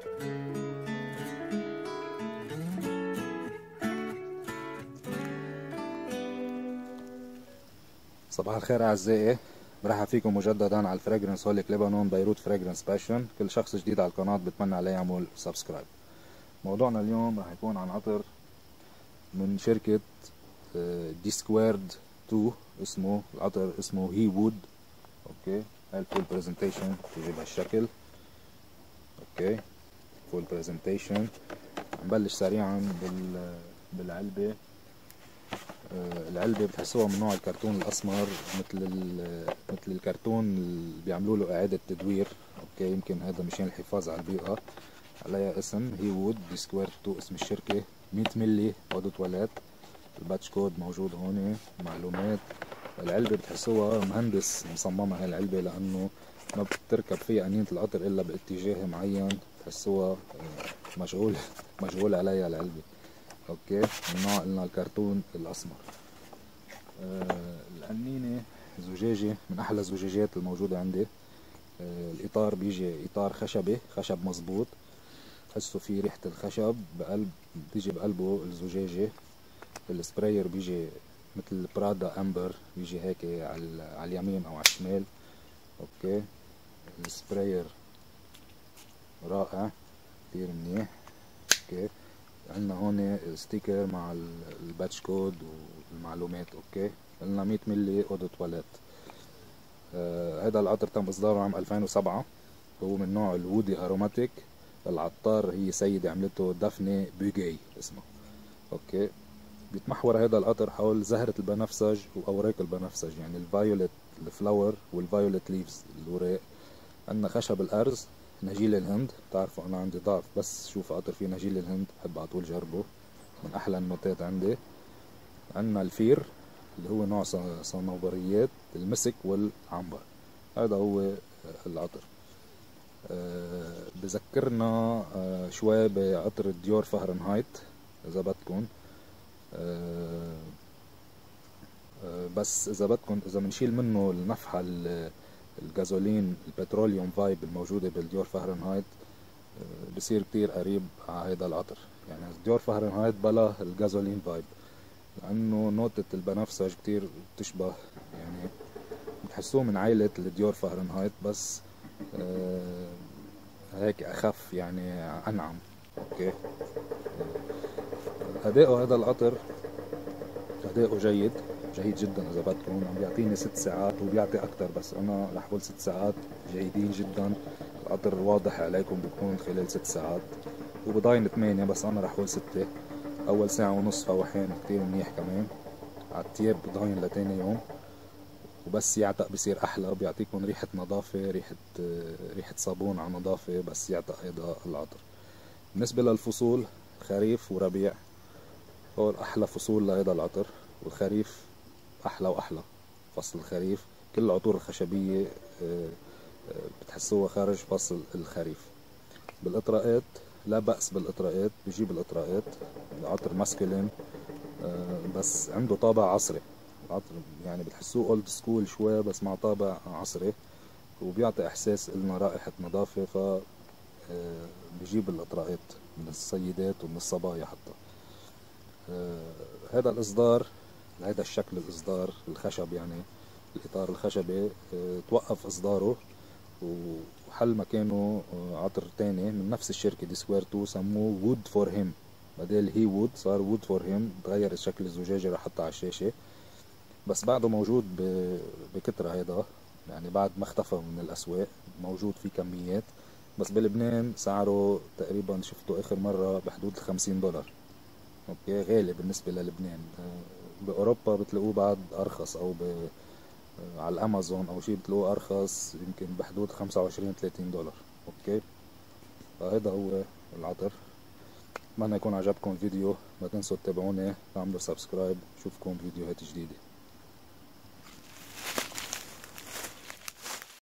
صباح الخير أعزائي، برحب فيكم مجددا على الفراجرنس هوليك لبنان بيروت فراجرنس باشن. كل شخص جديد على القناة بتمنى عليه يعمل سبسكرايب. موضوعنا اليوم راح يكون عن عطر من شركة دي سكويرد 2. العطر اسمه هي وود. اوكي، هاي الفول برزنتيشن بتيجي بهالشكل. اوكي، فول برزنتيشن. نبلش سريعا بالعلبة. العلبة بتحسوها من نوع الكرتون الأسمر، مثل الكرتون اللي بيعملوا له إعادة تدوير. أوكي، يمكن هذا مشان الحفاظ على البيئة. عليها اسم هي وود دي سكوير 2 اسم الشركة. 100 ملي عضو تواليت. الباتش كود موجود هون، معلومات. العلبة بتحسوها مهندس مصممة هاي العلبة، لأنه ما بتركب فيها أنينة القطر إلا باتجاه معين. بتحسوها مشغول عليها العلبة. اوكي، من نوع قلنا الكرتون الاسمر. القنينة زجاجة من احلى الزجاجات الموجودة عندي. الاطار بيجي اطار خشب مظبوط. تحسوا في ريحة الخشب بيجي بقلبه الزجاجة. السبراير بيجي مثل برادا امبر، بيجي هيك على اليمين او على الشمال. اوكي، السبراير رائع كتير منيح. اوكي، عندنا هون ستيكر مع الباتش كود والمعلومات. اوكي، قلنا 100 ملي اودو تواليت. هذا العطر تم اصداره عام 2007. هو من نوع الوودي اروماتيك. العطار هي سيدة عملته دافني بوغي اسمه. اوكي، بيتمحور هذا العطر حول زهرة البنفسج واوراق البنفسج، يعني الفايوليت الفلاور والفايوليت ليفز الوراق. عندنا خشب الارز، نجيل الهند. بتعرفوا انا عندي ضعف بس شوف عطر فيه نجيل الهند، بحب على طول جربه، من احلى النوتات عندي. عندنا الفير اللي هو نوع صنوبريات المسك والعنبر. هذا هو العطر. بذكرنا شوي بعطر ديور فahrenheit اذا بدكم. بس اذا بدكم، اذا بنشيل منه النفحة الغازولين البتروليوم فايب الموجودة بالديور فahrenheit، بصير كتير قريب على هيدا العطر. يعني ديور فahrenheit بلا الغازولين فايب، لأنه نوتة البنفسج كتير بتشبه، يعني بتحسوه من عائلة الديور فahrenheit، بس هيك أخف، يعني أنعم. أوكي، أداؤه هذا العطر أداؤه جيد جدا. إذا بدكم عم بيعطيني 6 ساعات، وبيعطي أكتر بس أنا رح أقول 6 ساعات جيدين جدا. العطر واضح عليكم بيكون خلال 6 ساعات، وبضاين 8 بس أنا رح أقول 6. أول ساعة ونص فوحان كتير منيح كمان. عالتياب بضاين لتاني يوم، وبس يعتق بصير أحلى. بيعطيكم ريحة نظافة، ريحة صابون على نظافة بس يعتق هيدا العطر. بالنسبة للفصول، خريف وربيع هول أحلى فصول لهيدا العطر، والخريف أحلى وأحلى. فصل الخريف كل العطور الخشبية بتحسوها خارج فصل الخريف. بالإطراءات لا بأس بالإطراءات، بجيب الإطراءات. العطر ماسكلين بس عنده طابع عصري. العطر يعني بتحسوه اولد سكول شوي بس مع طابع عصري، وبيعطي احساس لنا رائحة نظافة. ف بجيب الاطراءات من السيدات ومن الصبايا حتى. هذا الاصدار، هذا الشكل الاصدار الخشب، يعني الاطار الخشبي توقف اصداره وحل مكانه عطر تاني من نفس الشركة دي سكوير 2 سموه وود فور هيم. بدل هي وود صار وود فور هيم، تغير شكل الزجاجة رح احطها على الشاشة. بس بعده موجود بكترة هيدا، يعني بعد ما اختفى من الأسواق موجود في كميات. بس بلبنان سعره تقريبا شفته آخر مرة بحدود $50. اوكي، غالي بالنسبة للبنان. بأوروبا بتلاقوه بعد أرخص، أو على الأمازون أو شي بتلاقوه أرخص، يمكن بحدود $25-30. اوكي، فهيدا هو العطر. اتمنى يكون عجبكم الفيديو. ما تنسوا تتابعوني، تعملوا سبسكرايب. اشوفكم فيديوهات جديدة.